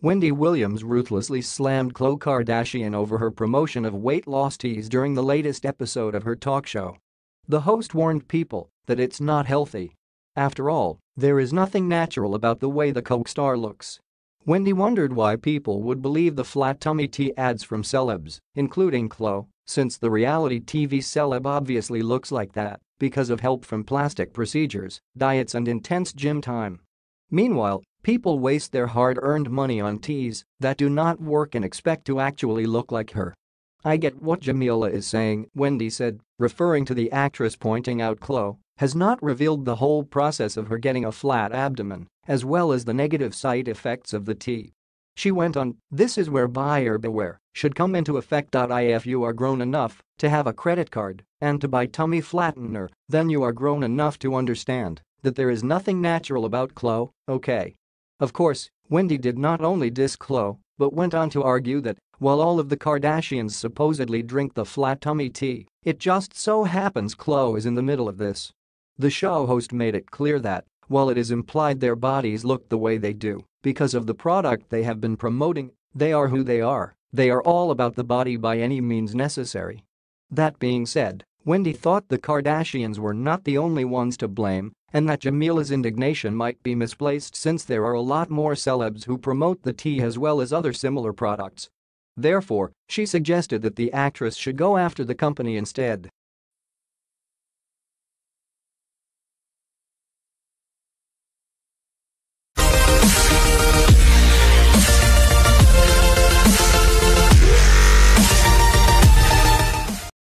Wendy Williams ruthlessly slammed Khloe Kardashian over her promotion of weight loss teas during the latest episode of her talk show. The host warned people that it's not healthy. After all, there is nothing natural about the way the Coke star looks. Wendy wondered why people would believe the flat tummy tea ads from celebs, including Khloe, since the reality TV celeb obviously looks like that because of help from plastic procedures, diets and intense gym time. Meanwhile, people waste their hard-earned money on teas that do not work and expect to actually look like her. "I get what Jamila is saying," Wendy said, referring to the actress, pointing out Khloe has not revealed the whole process of her getting a flat abdomen, as well as the negative side effects of the tea. She went on, "This is where buyer beware should come into effect. If you are grown enough to have a credit card and to buy tummy flattener, then you are grown enough to understand that there is nothing natural about Khloe, okay?" Of course, Wendy did not only diss Khloe, but went on to argue that while all of the Kardashians supposedly drink the flat tummy tea, it just so happens Khloe is in the middle of this. The show host made it clear that, while it is implied their bodies look the way they do because of the product they have been promoting, they are who they are. They are all about the body by any means necessary. That being said, Wendy thought the Kardashians were not the only ones to blame and that Jamila's indignation might be misplaced since there are a lot more celebs who promote the tea as well as other similar products. Therefore, she suggested that the actress should go after the company instead.